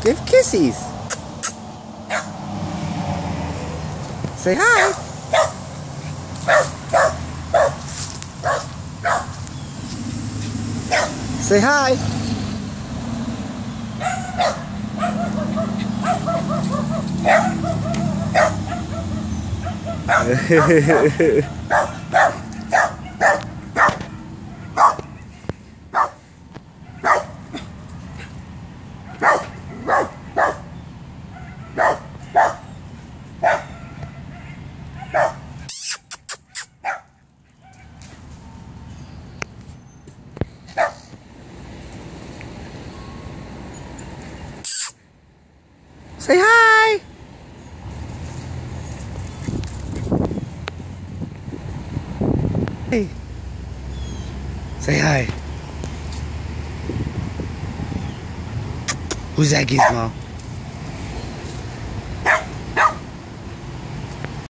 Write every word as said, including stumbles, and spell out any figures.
Give kissies. Say hi. Say hi. Say hi. Hey. Say hi. Who's that gizmo?